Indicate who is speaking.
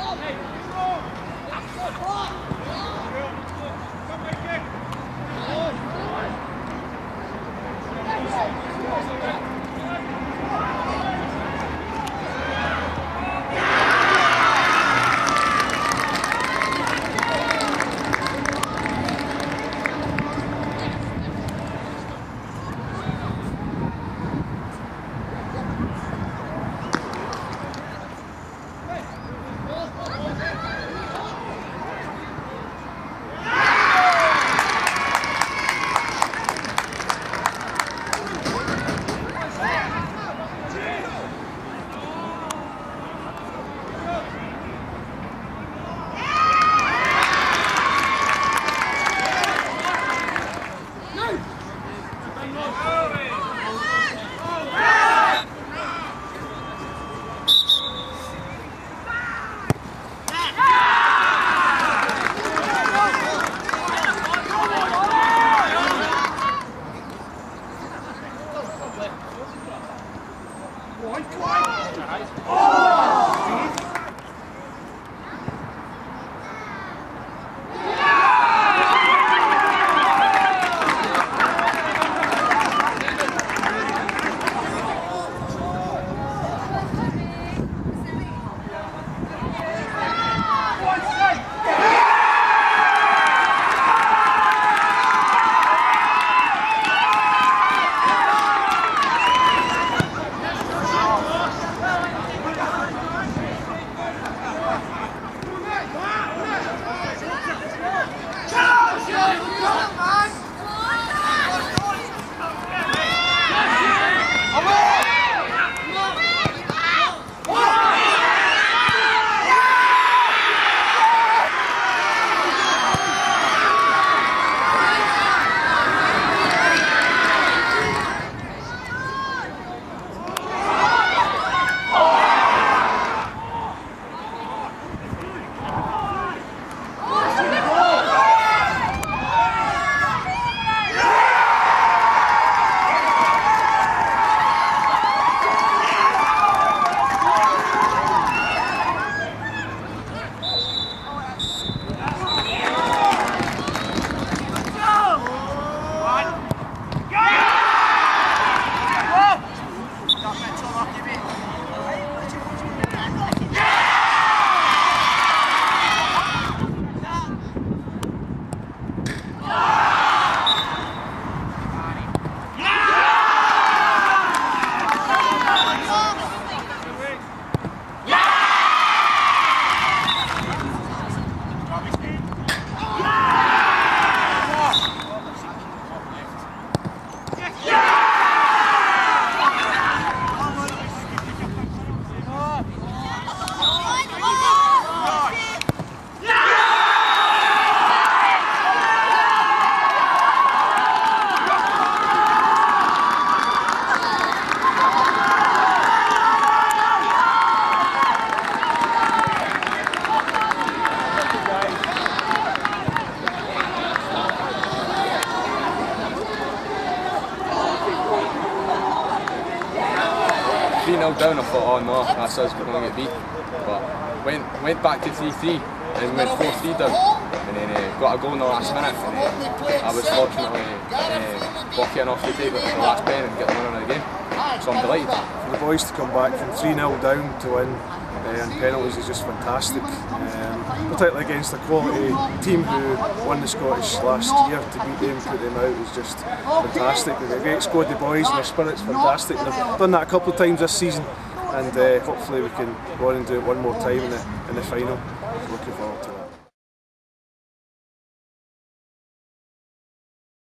Speaker 1: 3-0 down, I thought, oh no, that's us, we're going to get beat. But went back to 3-3 and went 4-3 down, and then got a goal in the last minute, and I was fortunately walking off the table for the last pen and get the winner of the game. So I'm delighted.
Speaker 2: For the boys to come back from 3-0 down to win and penalties is just fantastic, particularly against a quality team who won the Scottish last year. To beat them, put them out is just fantastic. They've got a great squad, the boys, and their spirit's fantastic. They've done that a couple of times this season, and hopefully we can go on and do it one more time in the final. Looking forward to that.